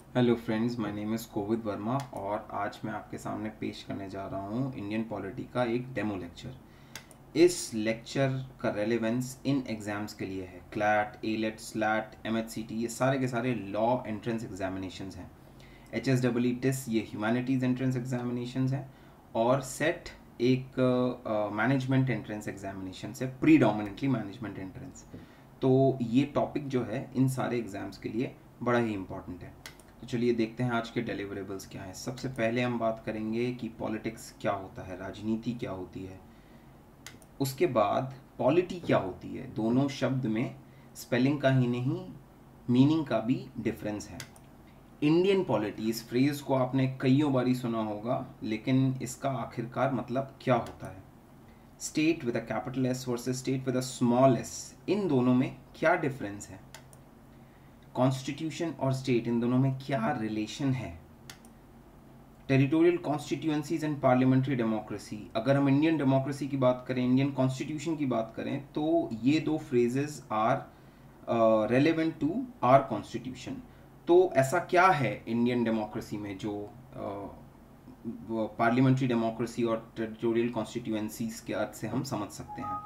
Hello friends, my name is Kovid Verma और आज मैं आपके सामने पेश करने जा रहा हूँ इंडियन पॉलिटी का एक डेमो लेक्चर। इस लेक्चर का रेलेवेंस इन एग्ज़ाम्स के लिए है। क्लैट, एलेट, स्लैट, एमएचसीटी, ये सारे के सारे लॉ एंट्रेंस एग्जामिनेशंस हैं। एचएसडब्ल्यू टिस ये ह्यूमैनिटीज़ एंट्रेंस एग्जामिनेशंस हैं और सेट एक मैनेजमेंट एंट्रेंस एग्जामिनेशन है, प्रीडोमिनेंटली मैनेजमेंट एंट्रेंस। तो ये टॉपिक जो है इन सारे एग्ज़ाम्स के लिए बड़ा ही इम्पॉर्टेंट है। तो चलिए देखते हैं आज के डिलीवरेबल्स क्या हैं। सबसे पहले हम बात करेंगे कि पॉलिटिक्स क्या होता है, राजनीति क्या होती है। उसके बाद पॉलिटी क्या होती है। दोनों शब्द में स्पेलिंग का ही नहीं, मीनिंग का भी डिफरेंस है। इंडियन पॉलिटी, इस फ्रेज को आपने कईयों बारी सुना होगा, लेकिन इसका आखिरकार मतलब क्या होता है। State with a capital S versus state with a small S, इन दोनों में क्या डिफरेंस है। कॉन्स्टिट्यूशन और स्टेट, इन दोनों में क्या रिलेशन है। Territorial constituencies and parliamentary democracy, अगर हम इंडियन डेमोक्रेसी की बात करें, इंडियन कॉन्स्टिट्यूशन की बात करें, तो ये दो phrases are relevant to our constitution. तो ऐसा क्या है इंडियन डेमोक्रेसी में जो पार्लियामेंट्री डेमोक्रेसी और टेरिटोरियल कॉन्स्टिट्यूएंसीज के अर्थ से हम समझ सकते हैं।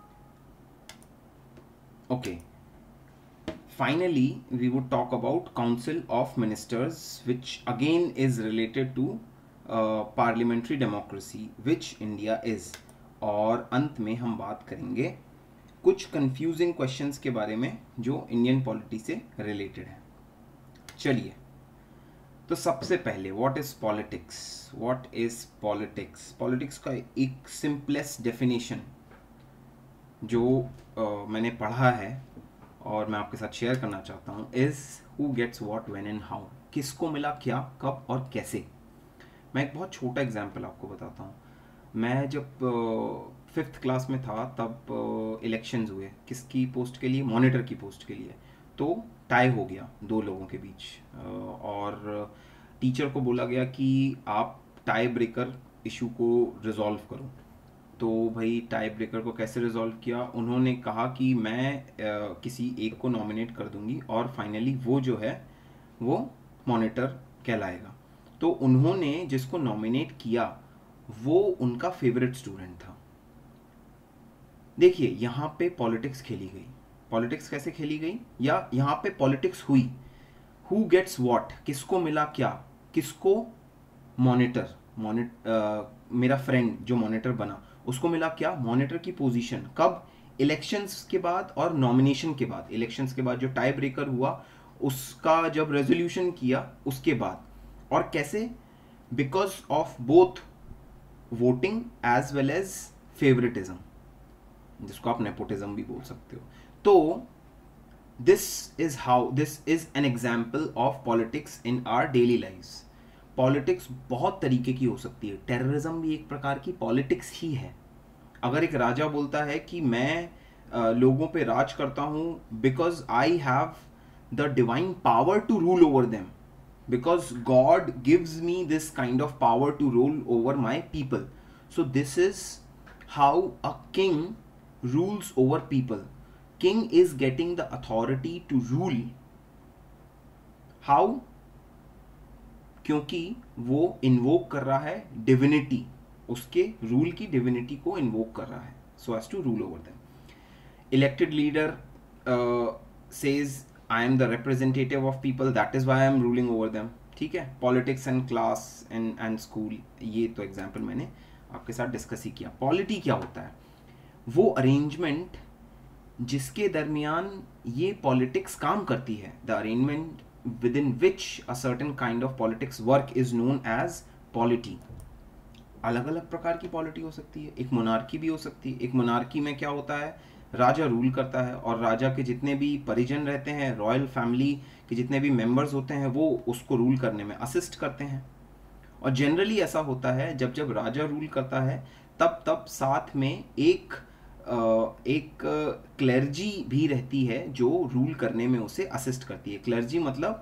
Okay, finally we would talk about council of ministers, which again is related to parliamentary democracy, which India is। और अंत में हम बात करेंगे कुछ कंफ्यूजिंग क्वेश्चंस के बारे में जो इंडियन पॉलिटी से रिलेटेड है। चलिए, तो सबसे पहले what is politics. What is politics. Politics का एक सिंपलेस्ट डेफिनेशन जो मैंने पढ़ा है और मैं आपके साथ शेयर करना चाहता हूँ is who gets what when and how. किसको मिला क्या, कब और कैसे। मैं एक बहुत छोटा एग्जांपल आपको बताता हूँ। मैं जब 5th क्लास में था तब इलेक्शंस हुए, किसकी पोस्ट के लिए, मॉनिटर की पोस्ट के लिए। तो टाई हो गया दो लोगों के बीच और टीचर को बोला गया कि आप टाई ब्रेकर इशू को रिजॉल्व करो। तो भाई टाई ब्रेकर को कैसे रिजॉल्व किया, उन्होंने कहा कि मैं किसी एक को नॉमिनेट कर दूंगी और फाइनली वो जो है वो मॉनिटर कहलाएगा। तो उन्होंने जिसको नॉमिनेट किया वो उनका फेवरेट स्टूडेंट था। देखिए यहाँ पे पॉलिटिक्स खेली गई। पॉलिटिक्स कैसे खेली गई, या यहाँ पे पॉलिटिक्स हुई। हु गेट्स व्हाट, किसको मिला क्या, किसको मॉनिटर, मेरा फ्रेंड जो मॉनिटर बना उसको मिला क्या, मॉनिटर की पोजीशन। कब, इलेक्शंस के बाद और नॉमिनेशन के बाद। इलेक्शंस के बाद जो टाई ब्रेकर हुआ उसका जब रेजोल्यूशन किया उसके बाद। और कैसे, because of both voting as well as favouritism, जिसको आप नेपोटिज्म भी बोल सकते हो। तो this is how, this is an example of politics in our daily lifes. Politics बहुत तरीके की हो सकती है। टेररिज्म भी एक प्रकार की पॉलिटिक्स ही है। अगर एक राजा बोलता है कि मैं लोगों पे राज करता हूं because I have the divine power to rule over them, because God gives me this kind of power to rule over my people. So this is how a king rules over people. King is getting the authority to rule. How, क्योंकि वो invoke कर रहा है divinity, उसके rule की divinity को invoke कर रहा है so as to rule over them. Elected leader says I am the representative of people, that is why I am ruling over them. ठीक है, politics and class and school, ये तो example मैंने आपके साथ डिस्कस ही किया। पॉलिटी क्या होता है, वो अरेंजमेंट जिसके दरमियान ये पॉलिटिक्स काम करती है। The arrangement within which a certain kind of politics work is known as polity। अलग अलग प्रकार की पॉलिटी हो सकती है। एक मोनार्की भी हो सकती है। एक मोनार्की में क्या होता है, राजा रूल करता है और राजा के जितने भी परिजन रहते हैं, रॉयल फैमिली के जितने भी मेंबर्स होते हैं, वो उसको रूल करने में असिस्ट करते हैं। और जनरली ऐसा होता है जब जब राजा रूल करता है तब तब साथ में एक क्लर्जी भी रहती है जो रूल करने में उसे असिस्ट करती है। क्लर्जी मतलब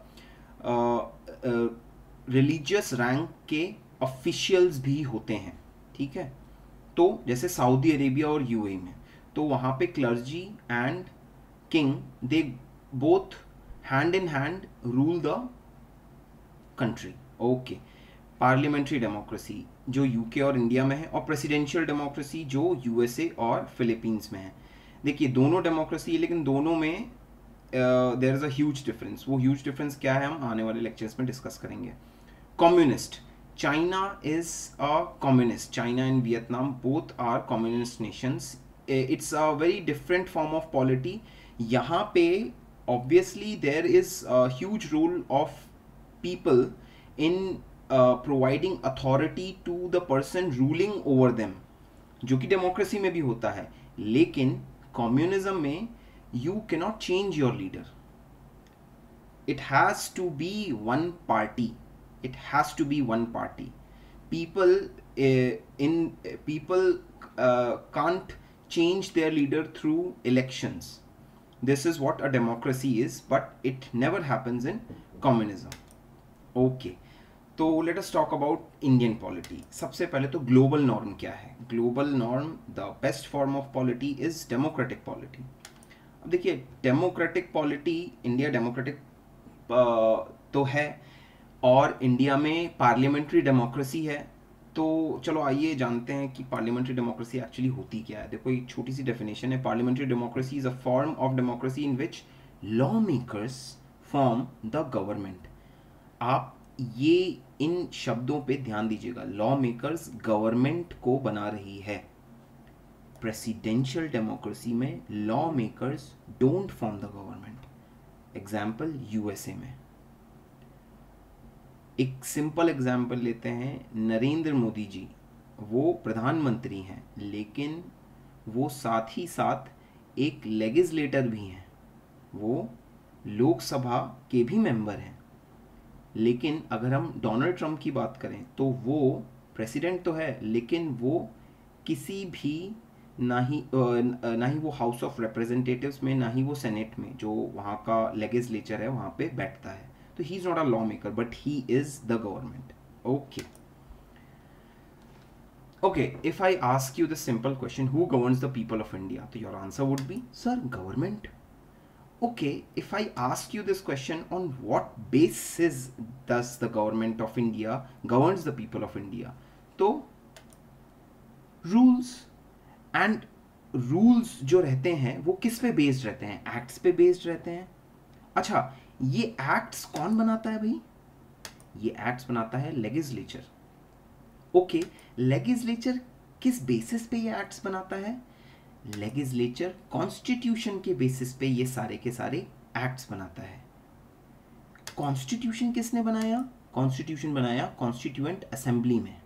रिलीजियस रैंक के ऑफिशियल्स भी होते हैं। ठीक है, तो जैसे सऊदी अरेबिया और यूएई में, तो वहाँ पे clergy and king they both hand in hand rule the country. Okay, parliamentary democracy जो यूके और इंडिया में है, और प्रेसिडेंशियल डेमोक्रेसी जो यूएसए और फिलीपींस में है। देखिए दोनों डेमोक्रेसी है, लेकिन दोनों में there is a huge difference. वो ह्यूज डिफरेंस क्या है हम आने वाले लेक्चर्स में डिस्कस करेंगे। Communist, China is a communist, China and Vietnam both are communist nations. It's a very different form of polity. यहाँ पे obviously there is a huge role of people in providing authority to the person ruling over them, जो कि democracy में भी होता है। लेकिन communism में you cannot change your leader, it has to be one party, it has to be one party. People can't change their leader through elections. This is what a democracy is, but it never happens in communism. Okay, तो let us talk about Indian polity. सबसे पहले तो global norm क्या है? Global norm, the best form of polity is democratic polity. अब देखिए democratic polity, India democratic तो है, और इंडिया में पार्लियामेंट्री डेमोक्रेसी है। तो चलो आइए जानते हैं कि पार्लियामेंट्री डेमोक्रेसी एक्चुअली होती क्या है। देखो एक छोटी सी डेफिनेशन है, parliamentary democracy is a form of democracy in which lawmakers form the government. आप ये इन शब्दों पे ध्यान दीजिएगा, लॉ मेकर्स गवर्नमेंट को बना रही है। प्रेसिडेंशियल डेमोक्रेसी में lawmakers don't form the government. Example USA में, एक सिंपल एग्जाम्पल लेते हैं, नरेंद्र मोदी जी वो प्रधानमंत्री हैं, लेकिन वो साथ ही साथ एक लेजिस्लेटर भी हैं, वो लोकसभा के भी मेंबर हैं। लेकिन अगर हम डोनाल्ड ट्रंप की बात करें तो वो प्रेसिडेंट तो है, लेकिन वो किसी भी ना ही वो हाउस ऑफ रिप्रेजेंटेटिव्स में, ना ही वो सेनेट में, जो वहाँ का लेजिस्लेचर है वहाँ पे बैठता है। तो he is not a lawmaker but he is the government. Okay, if I ask you the simple question, who governs the people of India, तो your answer would be sir government. Okay, if I ask you this question, on what basis does the government of India governs the people of India? तो rules, and rules जो रहते हैं वो किस पे based रहते हैं? एक्ट्स पे बेस्ड रहते हैं। अच्छा, ये एक्ट्स कौन बनाता है भाई? ये एक्ट्स बनाता है लेजिस्लेचर। ओके, लेजिस्लेचर किस बेसिस पे ये एक्ट्स बनाता है? लेजिस्लेचर कॉन्स्टिट्यूशन के बेसिस पे ये सारे के सारे एक्ट्स बनाता है। कॉन्स्टिट्यूशन किसने बनाया? कॉन्स्टिट्यूशन बनाया कॉन्स्टिट्यूएंट असेंबली में।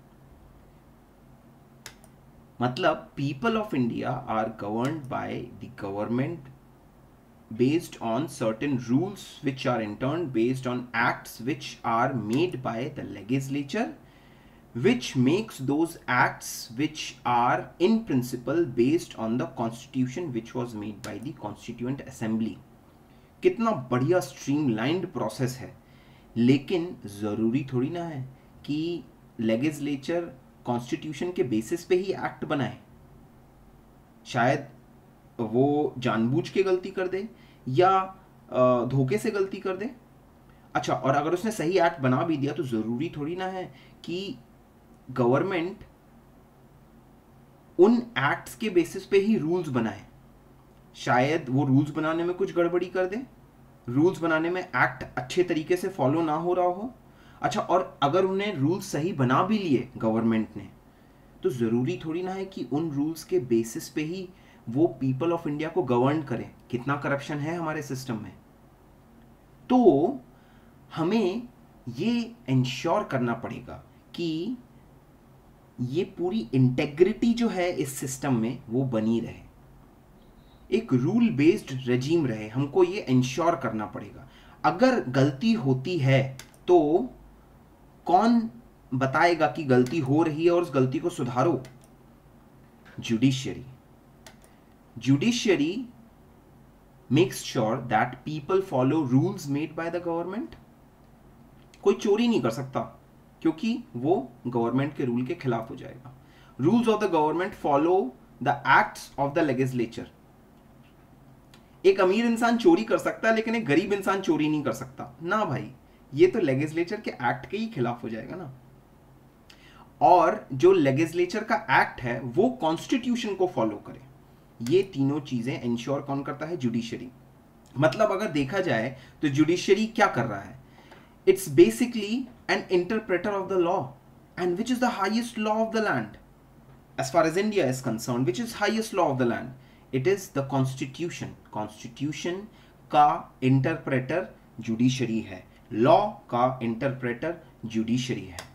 मतलब people of India are governed by the government based on certain rules which are in turn based on acts which are made by the legislature, which makes those acts which are in principle based on the constitution which was made by the constituent assembly. कितना बढ़िया streamlined process है। लेकिन ज़रूरी थोड़ी ना है कि legislature constitution के बेसिस पे ही एक्ट बनाए। शायद वो जानबूझ के गलती कर दे या धोखे से गलती कर दे। अच्छा, और अगर उसने सही एक्ट बना भी दिया तो ज़रूरी थोड़ी ना है कि गवर्नमेंट उन एक्ट्स के बेसिस पे ही रूल्स बनाए। शायद वो रूल्स बनाने में कुछ गड़बड़ी कर दे, रूल्स बनाने में एक्ट अच्छे तरीके से फॉलो ना हो रहा हो। अच्छा, और अगर उन्हें रूल्स सही बना भी लिए गवर्नमेंट ने, तो ज़रूरी थोड़ी ना है कि उन रूल्स के बेसिस पे ही वो पीपल ऑफ इंडिया को गवर्न करें। कितना करप्शन है हमारे सिस्टम में। तो हमें ये इंश्योर करना पड़ेगा कि ये पूरी इंटेग्रिटी जो है इस सिस्टम में वो बनी रहे, एक रूल बेस्ड रेजीम रहे। हमको ये इंश्योर करना पड़ेगा। अगर गलती होती है तो कौन बताएगा कि गलती हो रही है और उस गलती को सुधारो? Judiciary. Judiciary makes sure that people follow rules made by the government. कोई चोरी नहीं कर सकता क्योंकि वो गवर्नमेंट के रूल के खिलाफ हो जाएगा। Rules of the government follow the acts of the legislature. एक अमीर इंसान चोरी कर सकता है लेकिन एक गरीब इंसान चोरी नहीं कर सकता ना भाई। ये तो लेजिस्लेचर के एक्ट के ही खिलाफ हो जाएगा ना। और जो लेजिस्लेचर का एक्ट है वो कॉन्स्टिट्यूशन को फॉलो करे, ये तीनों चीजें इंश्योर कौन करता है? जुडिशरी। मतलब अगर देखा जाए तो जुडिशरी क्या कर रहा है? It's basically an interpreter of the law, and which is the highest law of the land as far as India is concerned, which is highest law of the land? It is the constitution. Constitution का interpreter judiciary है, law का interpreter judiciary है।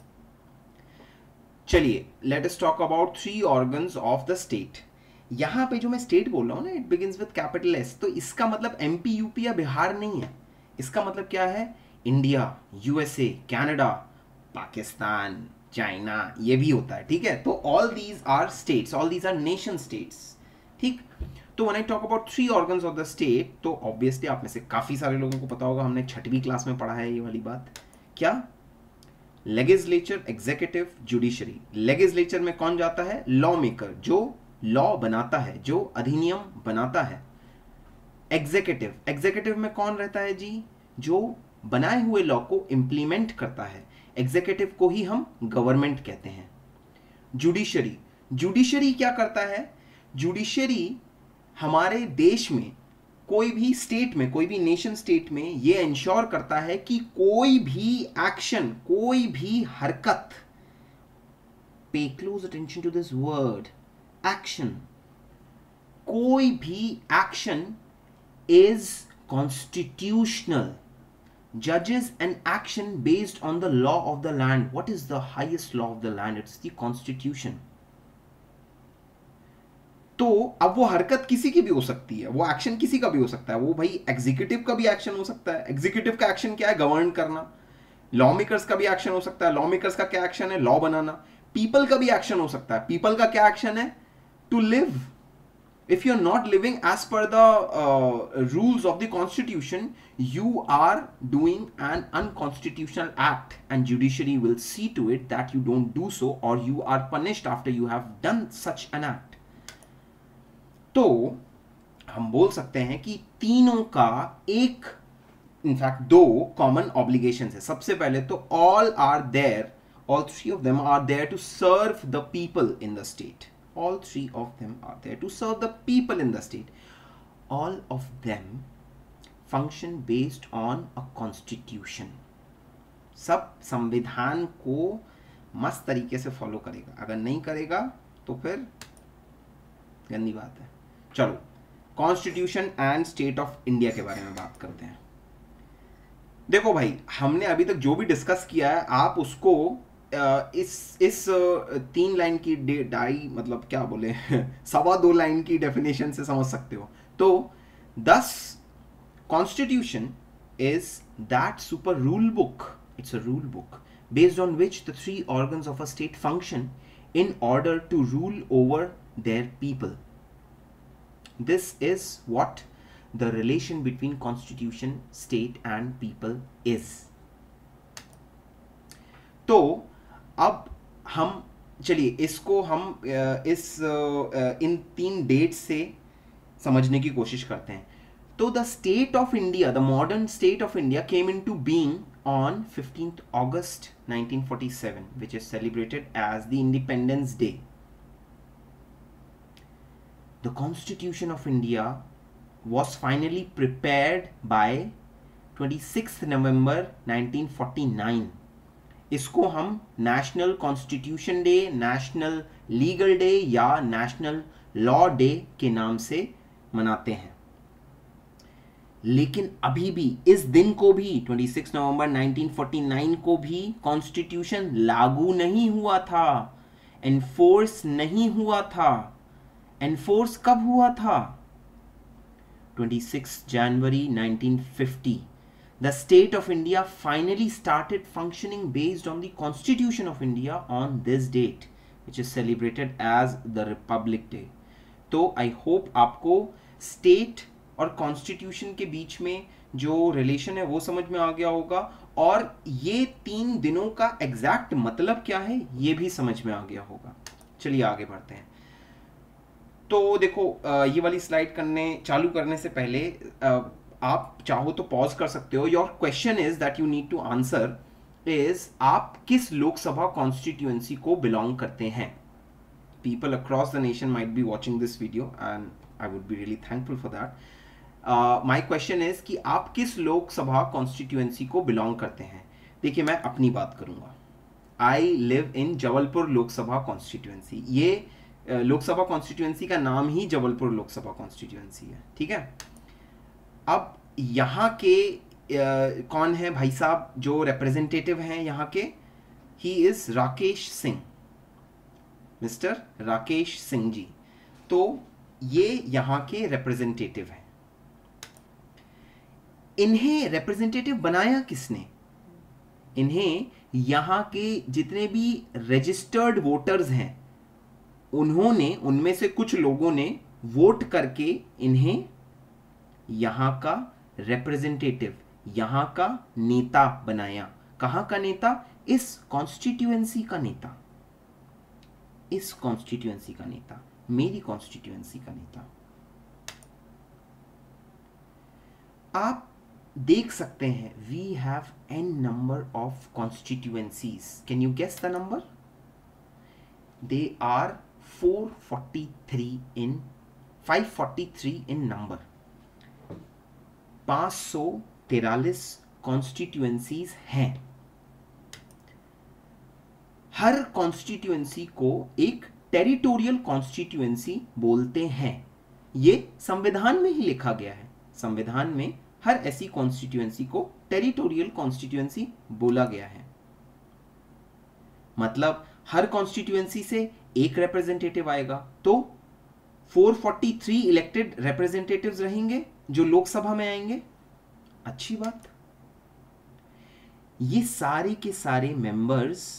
चलिए let us talk about 3 organs of the state। यहाँ पे जो मैं state बोल रहा हूँ ना, it begins with capital S, तो इसका मतलब MP, यूपी या बिहार नहीं है। इसका मतलब क्या है? India, USA, Canada, Pakistan, China, ये भी होता है, ठीक है। तो all these are states, all these are nation states, ठीक। तो when I talk about 3 organs of the state, तो ऑब्वियसली आप में से काफी सारे लोगों को पता होगा, हमने 6वीं क्लास में पढ़ा है ये वाली बात। क्या? Legislature, executive, judiciary. लेजिस्लेचर में कौन जाता है? लॉ मेकर, जो लॉ बनाता है, जो अधिनियम बनाता है। एग्जीक्यूटिव, एग्जीक्यूटिव में कौन रहता है जी? जो बनाए हुए लॉ को इंप्लीमेंट करता है। एग्जीक्यूटिव को ही हम गवर्नमेंट कहते हैं। जुडिशरी, जुडिशरी क्या करता है? जुडिशरी हमारे देश में, कोई भी स्टेट में, कोई भी नेशन स्टेट में ये इंश्योर करता है कि कोई भी एक्शन, कोई भी हरकत, pay close attention to this word, action, कोई भी action is constitutional, judges an action based on the law of the land. What is the highest law of the land? It's the constitution. तो अब वो हरकत किसी की भी हो सकती है, वो एक्शन किसी का भी हो सकता है, वो भाई एग्जीक्यूटिव का भी एक्शन हो सकता है। एग्जीक्यूटिव का एक्शन क्या है? गवर्न करना। लॉ मेकर्स का भी एक्शन हो सकता है, लॉ मेकर्स का क्या एक्शन है? लॉ बनाना। पीपल का भी एक्शन हो सकता है, पीपल का क्या एक्शन है? To live. If you're not living as per the rules of the constitution, you are doing an unconstitutional act, and judiciary will see to it that you don't do so, or you are punished after you have done such an act. तो हम बोल सकते हैं कि तीनों का एक, in fact 2 common obligations है। सबसे पहले तो all are there, all 3 of them are there to serve the people in the state. All 3 of them are there to serve the people in the state. All of them function based on a constitution. सब संविधान को मस्त तरीके से follow करेगा, अगर नहीं करेगा तो फिर गंदी बात है। चलो, constitution and state of India के बारे में बात करते हैं। देखो भाई, हमने अभी तक जो भी डिस्कस किया है, आप उसको इस 3 लाइन की मतलब क्या बोले 2.25 लाइन की डेफिनेशन से समझ सकते हो। तो thus constitution is that super rule book, it's a rule book based on which the 3 organs of a state function in order to rule over their people. This is what the relation between constitution, state and people is. तो अब हम चलिए इसको हम इन 3 date से समझने की कोशिश करते हैं। तो the state of India, the modern state of India came into being on 15th August 1947, which is celebrated as the Independence Day. The Constitution of India was finally prepared by 26th November 1949. इसको हम national constitution day, national legal day या national law day के नाम से मनाते हैं। लेकिन अभी भी इस दिन को भी 26 नवंबर 1949 को भी कॉन्स्टिट्यूशन लागू नहीं हुआ था, एनफोर्स नहीं हुआ था। एनफोर्स कब हुआ था? 26 जनवरी 1950. The state of India finally started functioning based on the Constitution of India on this date, which is celebrated as the Republic Day. तो I hope आपको state और constitution के बीच में जो relation है वो समझ में आ गया होगा, और ये 3 दिनों का exact मतलब क्या है ये भी समझ में आ गया होगा। चलिए आगे बढ़ते हैं। तो देखो, ये वाली स्लाइड चालू करने से पहले आप चाहो तो पॉज कर सकते हो. Your question is that you need to answer is आप किस लोकसभा कॉन्स्टिट्यूएंसी को बिलोंग करते हैं. People across the nation might be watching this video and I would be really thankful for that. My question is कि आप किस Lok Sabha constituency को belong करते हैं. देखिए मैं अपनी बात करूंगा. I live in Jabalpur Lok Sabha constituency. ये लोकसभा कॉन्स्टिट्यूएंसी का नाम ही जबलपुर लोकसभा कॉन्स्टिट्यूएंसी है. ठीक है. अब यहाँ के कौन है भाई साहब जो रिप्रेजेंटेटिव हैं यहाँ के. He is Rakesh Singh, mister Rakesh Singh ji. तो ये यहाँ के रिप्रेजेंटेटिव हैं. इन्हें रिप्रेजेंटेटिव बनाया किसने. इन्हें यहाँ के जितने भी रजिस्टर्ड वोटर्स हैं उन्होंने, उनमें से कुछ लोगों ने वोट करके इन्हें यहाँ का रिप्रेजेंटेटिव, यहाँ का नेता बनाया. कहाँ का नेता. इस कॉन्स्टिट्यूएंसी का नेता. इस कॉन्स्टिट्यूएंसी का नेता, मेरी कॉन्स्टिट्यूएंसी का नेता. आप देख सकते हैं we have n number of constituencies. Can you guess the number. They are 543 in number. 543 constituencies हैं. हर कॉन्स्टिट्यूएंसी को एक टेरिटोरियल कॉन्स्टिट्यूएंसी बोलते हैं. ये संविधान में ही लिखा गया है. संविधान में हर ऐसी कॉन्स्टिट्यूएंसी को टेरिटोरियल कॉन्स्टिट्यूएंसी बोला गया है. मतलब हर कॉन्स्टिट्यूएंसी से एक रिप्रेजेंटेटिव आएगा तो 443 इलेक्टेड रिप्रेजेंटेटिव्स रहेंगे जो लोकसभा में आएंगे. अच्छी बात. ये सारे के सारे मेंबर्स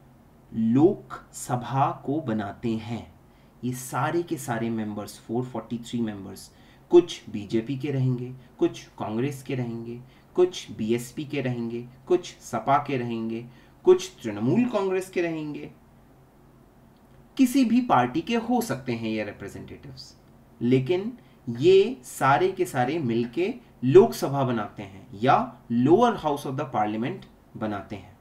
लोकसभा को बनाते हैं. ये सारे के सारे मेंबर्स 443 मेंबर्स कुछ बीजेपी के रहेंगे, कुछ कांग्रेस के रहेंगे, कुछ बीएसपी के रहेंगे, कुछ सपा के रहेंगे, कुछ तृणमूल कांग्रेस के रहेंगे. किसी भी पार्टी के हो सकते हैं ये रिप्रेजेंटेटिव्स. लेकिन ये सारे के सारे मिलके लोकसभा बनाते हैं या lower house of the parliament बनाते हैं.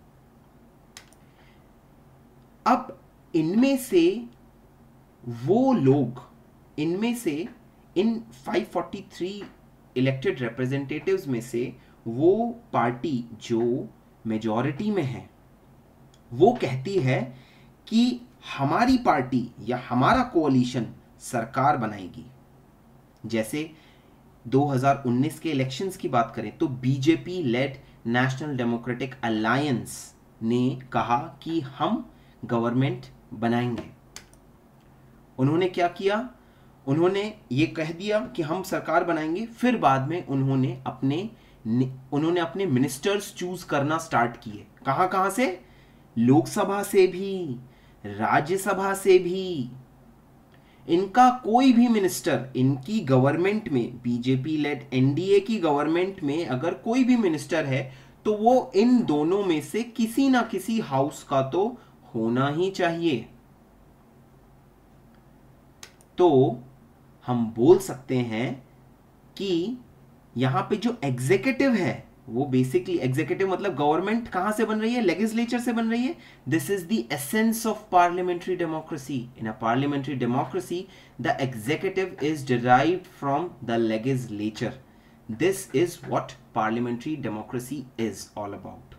अब इनमें से वो लोग, इनमें से इन 543 इलेक्टेड रिप्रेजेंटेटिव्स में से वो पार्टी जो मेजॉरिटी में है वो कहती है कि हमारी पार्टी या हमारा कोalition सरकार बनाएगी. जैसे 2019 के इलेक्शंस की बात करें तो BJP led national democratic alliance ने कहा कि हम गवर्नमेंट बनाएंगे. उन्होंने क्या किया. उन्होंने ये कह दिया कि हम सरकार बनाएंगे. फिर बाद में उन्होंने अपने मिनिस्टर्स चूज करना स्टार्ट किए. कहां से. लोकसभा से भी, राज्यसभा से भी. इनका कोई भी मिनिस्टर, इनकी गवर्नमेंट में, बीजेपी लेड एनडीए की गवर्नमेंट में अगर कोई भी मिनिस्टर है तो वो इन दोनों में से किसी ना किसी हाउस का तो होना ही चाहिए. तो हम बोल सकते हैं कि यहां पे जो एग्जीक्यूटिव है वो बेसिकली, एग्जीक्यूटिव मतलब गवर्नमेंट कहां से बन रही है. लेजिस्लेचर से बन रही है. This is the essence of parliamentary democracy. In a parliamentary democracy the executive is derived from the legislature. This is what parliamentary democracy is all about.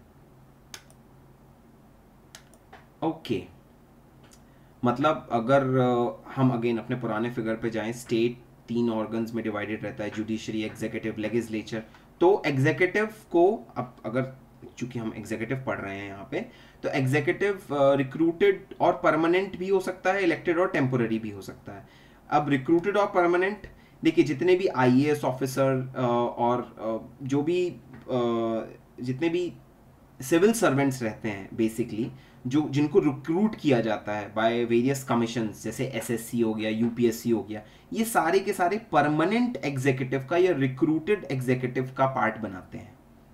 Okay. मतलब अगर हम अगेन अपने पुराने फिगर पे जाएं, स्टेट 3 ऑर्गन्स में divided रहता है, जुडिशरी, एग्जीक्यूटिव, लेजिस्लेचर. तो एग्जीक्यूटिव को अब अगर, चूंकि हम एग्जीक्यूटिव पढ़ रहे हैं यहाँ पे, तो एग्जीक्यूटिव रिक्रूटेड और परमानेंट भी हो सकता है, इलेक्टेड और टेम्पोररी भी हो सकता है. अब रिक्रूटेड और परमानेंट, देखिए जितने भी आईएएस ऑफिसर और जो भी जितने भी सिविल सर्वेंट्स रहते हैं बेसिकली, जो जिनको रिक्रूट किया जाता है बाय वेरियस कमीशंस, जैसे एसएससी हो गया, यूपीएससी हो गया, ये सारे के सारे परमानेंट एग्जीक्यूटिव का या रिक्रूटेड एग्जीक्यूटिव का पार्ट बनाते हैं.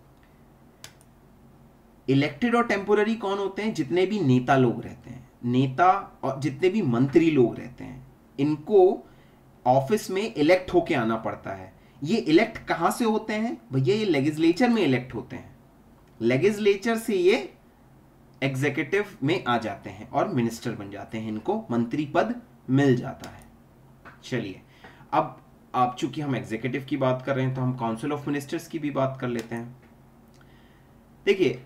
इलेक्टेड और टेम्पोररी कौन होते हैं? जितने भी नेता लोग रहते हैं, नेता और जितने भी मंत्री लोग रहते हैं, इनको ऑफिस में इलेक्ट होके आना पड़ता है. ये इलेक्ट कहां से होते हैं भैया? ये लेजिस्लेचर में इलेक्ट होते हैं, लेजिस्लेचर से ये एग्जीक्यूटिव में आ जाते हैं और मिनिस्टर बन जाते हैं, इनको मंत्री पद मिल जाता है। चलिए अब आप चूंकि हम एग्जीक्यूटिव की बात कर रहे हैं तो हम काउंसिल ऑफ मिनिस्टर्स की भी बात कर लेते हैं। देखिए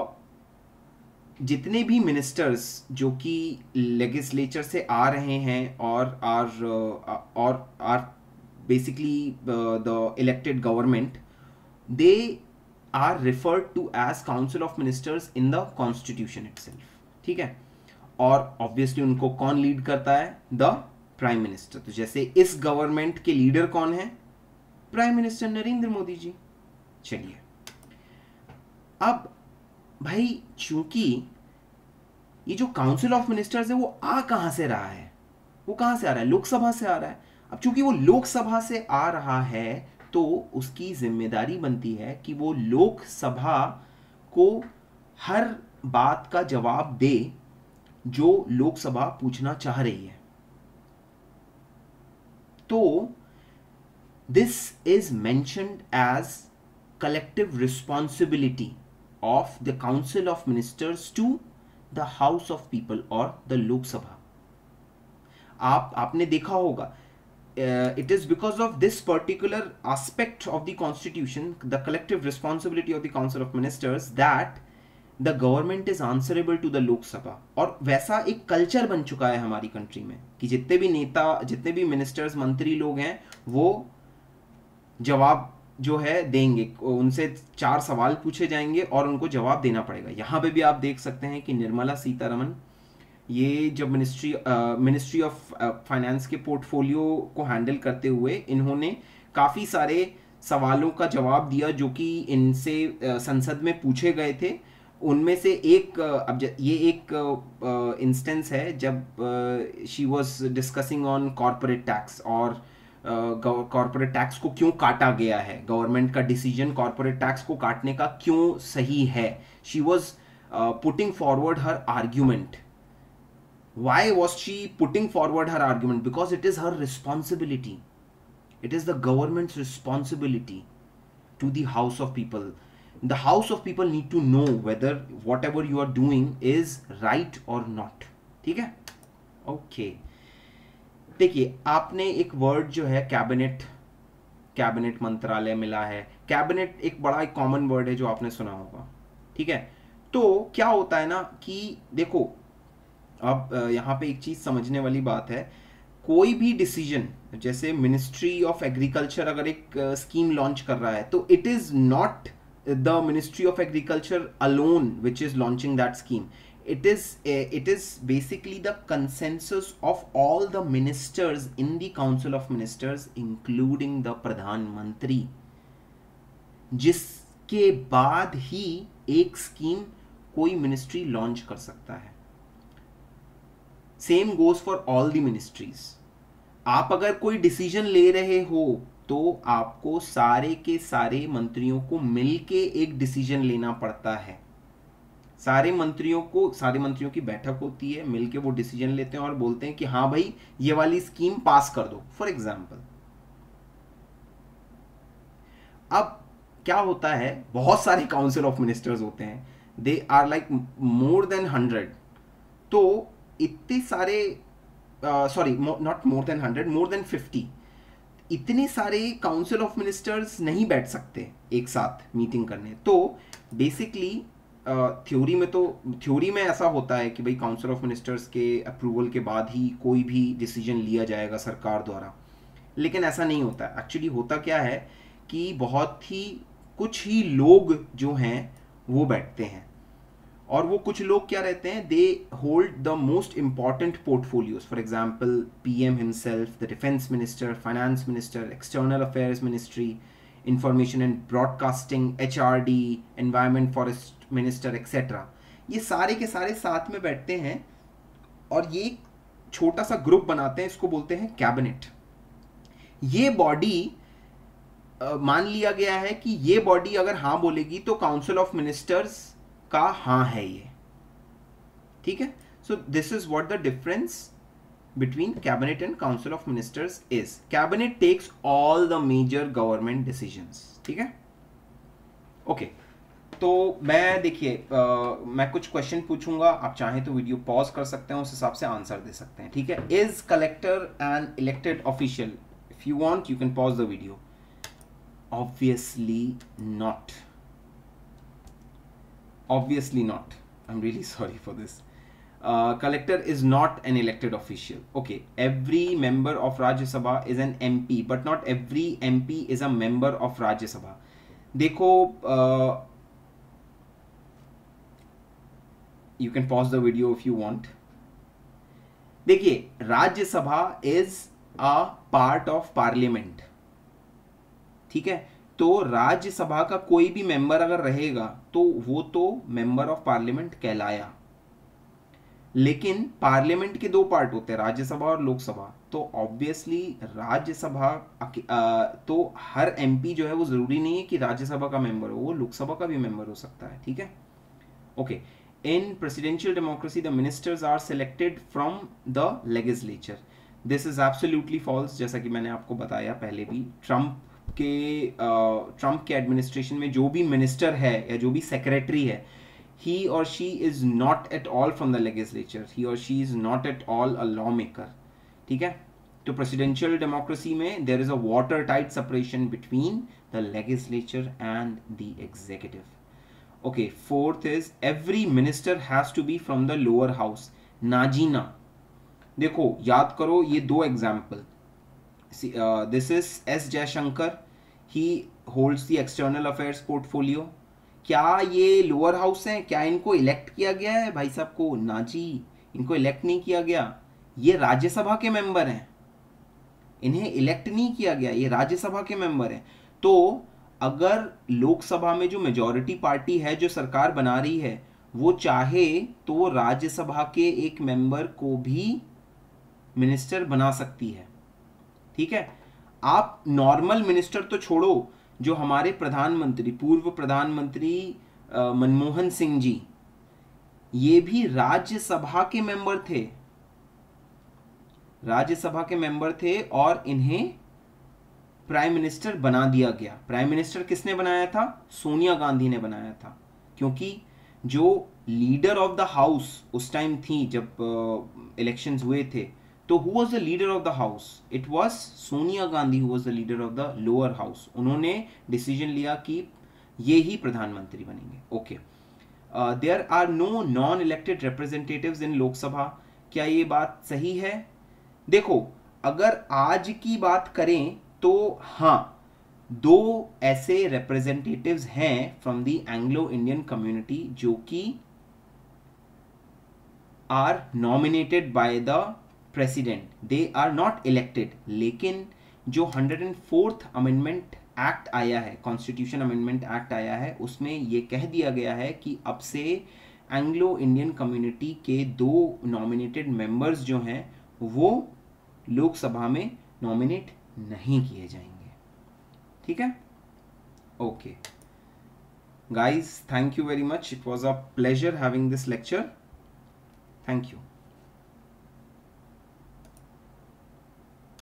जितने भी मिनिस्टर्स जो कि लेजिस्लेचर से आ रहे हैं और are basically the elected government, they are referred to as council of ministers in the constitution itself, ठीक है। और ऑब्वियसली उनको कौन लीड करता है? The prime minister. तो जैसे इस गवर्नमेंट के लीडर कौन है? Prime minister Narendra Modi ji. चलिए अब भाई चूंकि ये जो काउंसिल ऑफ मिनिस्टर्स है वो आ कहां से रहा है? वो कहां से आ रहा है? लोकसभा से आ रहा है। अब चूंकि वो लोकसभा से आ रहा है तो उसकी जिम्मेदारी बनती है कि वो लोकसभा को हर बात का जवाब दे जो लोकसभा पूछना चाह रही है। तो this is mentioned as collective responsibility of the council of ministers to the house of people और द लोकसभा। आपने देखा होगा, it is because of this particular aspect of the constitution, the collective responsibility of the council of ministers, that the government is answerable to the Lok Sabha। और वैसा एक culture बन चुका है हमारी कंट्री में कि जितने भी नेता, जितने भी मिनिस्टर्स, मंत्री लोग हैं, वो जवाब जो है देंगे, उनसे 4 सवाल पूछे जाएंगे और उनको जवाब देना पड़ेगा। यहाँ पे भी आप देख सकते हैं कि निर्मला सीतारमण ये जब मिनिस्ट्री ऑफ फाइनेंस के पोर्टफोलियो को हैंडल करते हुए इन्होंने काफ़ी सारे सवालों का जवाब दिया जो कि इनसे संसद में पूछे गए थे। उनमें से एक ये एक इंस्टेंस है जब she was discussing on corporate tax और कॉरपोरेट टैक्स को क्यों काटा गया है, गवर्नमेंट का डिसीजन कॉरपोरेट टैक्स को काटने का क्यों सही है। She was putting forward her argument. Why was she putting forward her argument? Because it is her responsibility. It is the government's responsibility to the house of people. The house of people need to know whether whatever you are doing is right or not. ठीक है? Okay. देखिए आपने एक word जो है cabinet मंत्रालय मिला है। कैबिनेट एक बड़ा एक कॉमन वर्ड है जो आपने सुना होगा, ठीक है। तो क्या होता है ना कि देखो अब यहाँ पे एक चीज समझने वाली बात है, कोई भी डिसीजन, जैसे मिनिस्ट्री ऑफ एग्रीकल्चर अगर एक स्कीम लॉन्च कर रहा है तो it is not the ministry of agriculture alone which is launching that scheme. it is basically the consensus of all the ministers in the council of ministers including the प्रधानमंत्री, जिसके बाद ही एक scheme कोई ministry launch कर सकता है। Same goes for all the ministries. आप अगर कोई डिसीजन ले रहे हो तो आपको सारे के सारे मंत्रियों को मिलके एक डिसीजन लेना पड़ता है। सारे मंत्रियों की बैठक होती है, मिलके वो डिसीजन लेते हैं और बोलते हैं कि हाँ भाई ये वाली स्कीम पास कर दो, फॉर एग्जाम्पल। अब क्या होता है, बहुत सारे काउंसिल ऑफ मिनिस्टर्स होते हैं, they are like more than 100। तो इतने सारे sorry not more than 100, more than 50, इतने सारे काउंसिल ऑफ मिनिस्टर्स नहीं बैठ सकते एक साथ मीटिंग करने। तो बेसिकली थ्योरी में ऐसा होता है कि भाई काउंसिल ऑफ मिनिस्टर्स के अप्रूवल के बाद ही कोई भी डिसीजन लिया जाएगा सरकार द्वारा, लेकिन ऐसा नहीं होता है। एक्चुअली होता क्या है कि कुछ ही लोग जो हैं वो बैठते हैं, और वो कुछ लोग क्या रहते हैं, they hold the most important portfolios. For example PM himself, the defence minister, finance minister, external affairs ministry, information and broadcasting, HRD, environment forest minister etcetera. ये सारे के सारे साथ में बैठते हैं और ये एक छोटा सा ग्रुप बनाते हैं, इसको बोलते हैं कैबिनेट। ये बॉडी मान लिया गया है कि ये बॉडी अगर हाँ बोलेगी तो काउंसिल ऑफ मिनिस्टर्स का हाँ है ये, ठीक है। So this is what the difference between cabinet and council of ministers is cabinet takes all the major government decisions. ठीक है, ओके तो मैं देखिए मैं कुछ क्वेश्चन पूछूंगा, आप चाहें तो वीडियो पॉज कर सकते हैं, उस हिसाब से आंसर दे सकते हैं. ठीक है, is collector an elected official? If you want you can pause the video. Obviously not, obviously not. I'm really sorry for this. Collector is not an elected official. Okay, every member of Rajya Sabha is an MP, but not every MP is a member of Rajya Sabha. देखो you can pause the video if you want. देखिए, राज्य सभा is a part of parliament. ठीक है, तो राज्यसभा का कोई भी मेंबर अगर रहेगा तो वो तो मेंबर ऑफ पार्लियामेंट कहलाया. लेकिन पार्लियामेंट के दो पार्ट होते हैं, राज्यसभा और लोकसभा. तो ऑब्वियसली राज्यसभा तो हर एमपी जो है वो जरूरी नहीं है कि राज्यसभा का मेंबर हो, वो लोकसभा का भी मेंबर हो सकता है. ठीक है, okay. In presidential democracy the ministers are selected from the legislature. This is absolutely false. जैसा कि मैंने आपको बताया पहले भी, ट्रम्प के एडमिनिस्ट्रेशन में जो भी मिनिस्टर है या जो भी सेक्रेटरी है, he or she is not at all from the legislature, he or she is not at all a lawmaker. ठीक है, तो प्रेसिडेंशियल डेमोक्रेसी में there is a watertight separation between the legislature and the executive. Okay, fourth is every minister has to be from the lower house. नाजीना, देखो याद करो ये दो example. This is S. Jaishankar, he holds the external affairs portfolio. क्या ये lower house हैं? क्या इनको इलेक्ट किया गया है भाई साहब को? ना जी, इनको इलेक्ट नहीं किया गया. ये राज्यसभा के मेंबर हैं, इन्हें इलेक्ट नहीं किया गया, ये राज्यसभा के मेंबर हैं. तो अगर लोकसभा में जो मेजॉरिटी पार्टी है जो सरकार बना रही है, वो चाहे तो राज्यसभा के एक मेंबर को भी मिनिस्टर बना सकती है. ठीक है, आप नॉर्मल मिनिस्टर तो छोड़ो, जो हमारे प्रधानमंत्री, पूर्व प्रधानमंत्री मनमोहन सिंह जी, ये भी राज्यसभा के मेंबर थे, राज्यसभा के मेंबर थे और इन्हें प्राइम मिनिस्टर बना दिया गया. प्राइम मिनिस्टर किसने बनाया था? सोनिया गांधी ने बनाया था, क्योंकि जो लीडर ऑफ द हाउस उस टाइम थी जब इलेक्शंस हुए थे, तो who was the leader of the house? It was Sonia Gandhi who was the leader of the lower house. उन्होंने डिसीजन लिया कि ये ही प्रधानमंत्री बनेंगे. Okay, there are no non-elected representatives in Lok Sabha. क्या ये बात सही है? देखो, अगर आज की बात करें तो हाँ, दो ऐसे रिप्रेजेंटेटिव्स हैं from the Anglo Indian community जो कि are nominated by the president. They are not elected. लेकिन जो 104th अमेंडमेंट एक्ट आया है, कॉन्स्टिट्यूशन अमेंडमेंट एक्ट आया है, उसमें ये कह दिया गया है कि अब से एंग्लो इंडियन कम्युनिटी के दो नॉमिनेटेड मेंबर्स जो हैं वो लोकसभा में नॉमिनेट नहीं किए जाएंगे. ठीक है, okay guys, thank you very much. It was a pleasure having this lecture. Thank you.